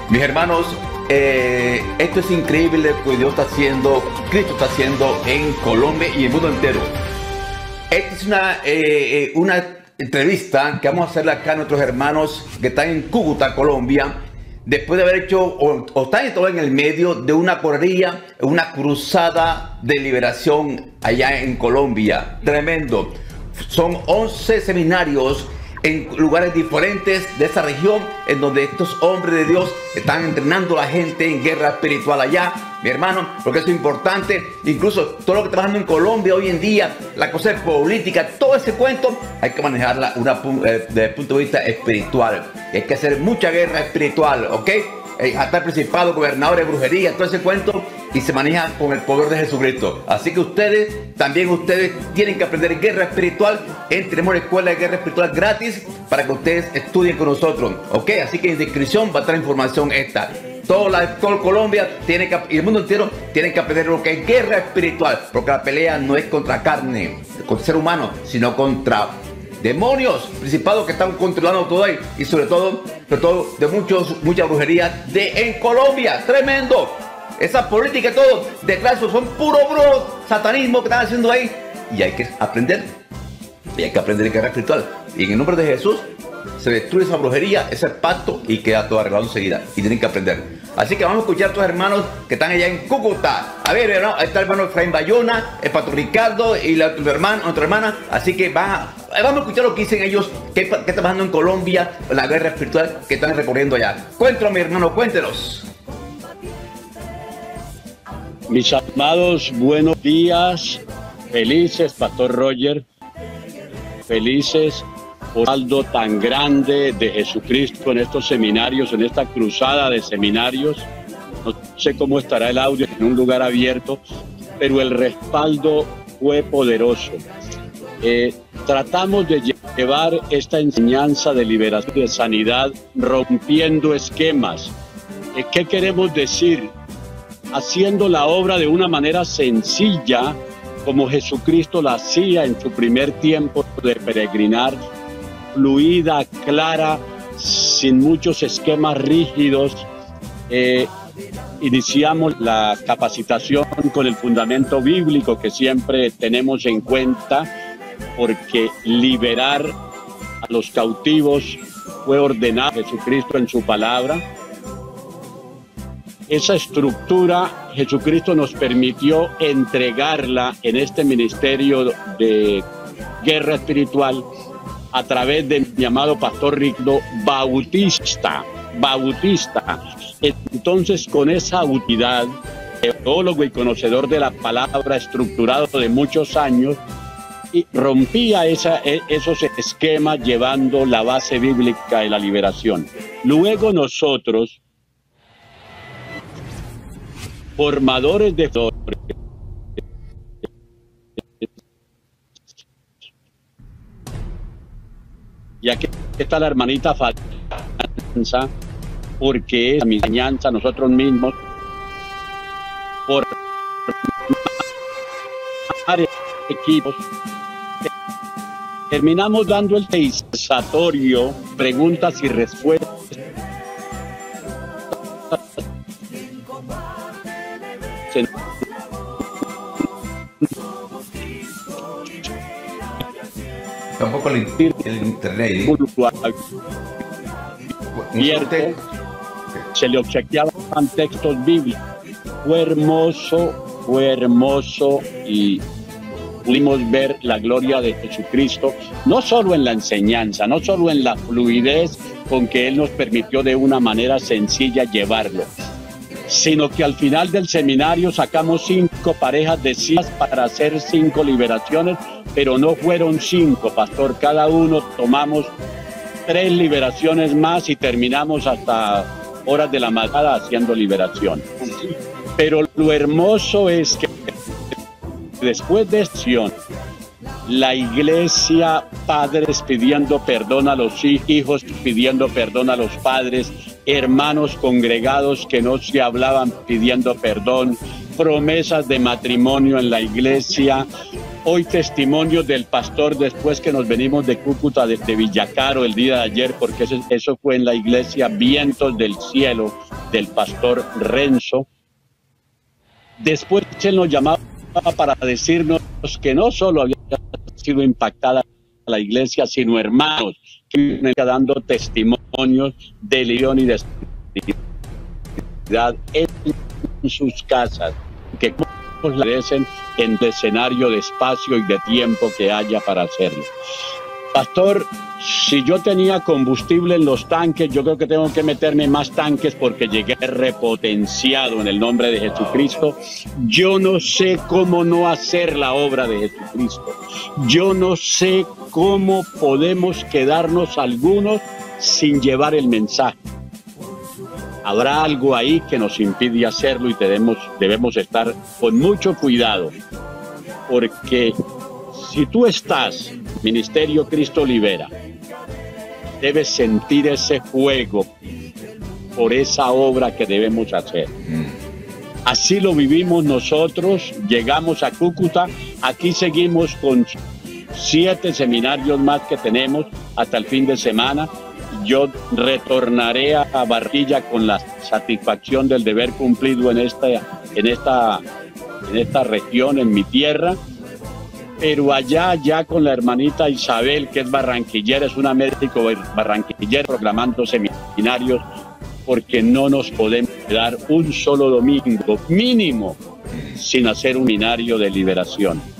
Mis hermanos, esto es increíble lo que Dios está haciendo, Cristo está haciendo en Colombia y en el mundo entero. Esta es una entrevista que vamos a hacerle acá a nuestros hermanos que están en Cúcuta, Colombia, después de haber hecho o están todo en el medio de una correría, una cruzada de liberación allá en Colombia. Tremendo. Son 11 seminarios en lugares diferentes de esa región, en donde estos hombres de Dios están entrenando a la gente en guerra espiritual allá, mi hermano, porque eso es importante. Incluso todo lo que está pasando en Colombia hoy en día, la cosa de política, todo ese cuento, hay que manejarla desde el punto de vista espiritual. Hay que hacer mucha guerra espiritual, ¿ok? Hasta el principado, gobernadores, brujería, todo ese cuento, y se maneja con el poder de Jesucristo. Así que ustedes, también ustedes tienen que aprender guerra espiritual. Tenemos una escuela de guerra espiritual gratis para que ustedes estudien con nosotros, ¿ok? Así que en descripción va a estar información esta. Todo Colombia tiene que, y el mundo entero tiene que aprender lo que es guerra espiritual, porque la pelea no es contra carne, contra ser humano, sino contra demonios, principados que están controlando todo ahí, y sobre todo de mucha brujería en Colombia. Tremendo. Esa política y todo detrás son puro satanismo que están haciendo ahí, y hay que aprender. Y hay que aprender guerra espiritual, y en el nombre de Jesús se destruye esa brujería, ese pacto, y queda todo arreglado enseguida. Y tienen que aprender. Así que vamos a escuchar a estos hermanos que están allá en Cúcuta. A ver, hermano, ahí está el hermano Efraín Bayona, el pastor Ricardo y nuestra hermana. Así que vamos a escuchar lo que dicen ellos, qué está pasando en Colombia, la guerra espiritual que están recorriendo allá. Cuéntanos, mi hermano, cuéntenos. Mis amados, buenos días. Felices, Pastor Roger. Felices por el saldo tan grande de Jesucristo en estos seminarios, en esta cruzada de seminarios. No sé cómo estará el audio en un lugar abierto, pero el respaldo fue poderoso. Tratamos de llevar esta enseñanza de liberación y de sanidad rompiendo esquemas. ¿Qué queremos decir? Haciendo la obra de una manera sencilla, como Jesucristo la hacía en su primer tiempo de peregrinar, fluida, clara, sin muchos esquemas rígidos. Iniciamos la capacitación con el fundamento bíblico que siempre tenemos en cuenta, porque liberar a los cautivos fue ordenado Jesucristo en su palabra. Esa estructura Jesucristo nos permitió entregarla en este ministerio de guerra espiritual a través de mi amado pastor Ricardo Bautista. Entonces, con esa autoridad, teólogo y conocedor de la palabra, estructurado de muchos años, y rompía esos esquemas llevando la base bíblica de la liberación. Luego nosotros, formadores de y aquí está la hermanita Fatanza, porque es mi enseñanza nosotros mismos por equipos. Terminamos dando el teizatorio, preguntas y respuestas. Tampoco el internet. Se le obsequiaban textos bíblicos. Fue hermoso y pudimos ver la gloria de Jesucristo, no solo en la enseñanza, no solo en la fluidez con que Él nos permitió de una manera sencilla llevarlo, sino que al final del seminario sacamos 5 parejas de sillas para hacer 5 liberaciones, pero no fueron 5, pastor, cada uno tomamos 3 liberaciones más y terminamos hasta horas de la madrugada haciendo liberación. Pero lo hermoso es que después de acción, la iglesia, padres pidiendo perdón a los hijos, pidiendo perdón a los padres, hermanos congregados que no se hablaban pidiendo perdón, promesas de matrimonio en la iglesia. Hoy testimonios del pastor después que nos venimos de Cúcuta, de Villacaro el día de ayer, porque eso fue en la iglesia, vientos del cielo, del pastor Renzo. Después él nos llamaba para decirnos que no solo había sido impactada la iglesia, sino hermanos que me están dando testimonios de león y de espiritualidad en sus casas, que la merecen en el escenario de espacio y de tiempo que haya para hacerlo. Pastor, si yo tenía combustible en los tanques, yo creo que tengo que meterme más tanques porque llegué repotenciado en el nombre de Jesucristo. Yo no sé cómo no hacer la obra de Jesucristo. Yo no sé cómo podemos quedarnos algunos sin llevar el mensaje. Habrá algo ahí que nos impide hacerlo y debemos estar con mucho cuidado, porque si tú estás, Ministerio Cristo Libera, debes sentir ese fuego por esa obra que debemos hacer. Así lo vivimos nosotros, llegamos a Cúcuta, aquí seguimos con 7 seminarios más que tenemos hasta el fin de semana. Yo retornaré a Barranquilla con la satisfacción del deber cumplido en esta región, en mi tierra. Pero allá con la hermanita Isabel, que es barranquillera, es una médico barranquillera, proclamando seminarios, porque no nos podemos quedar un solo domingo mínimo sin hacer un seminario de liberación.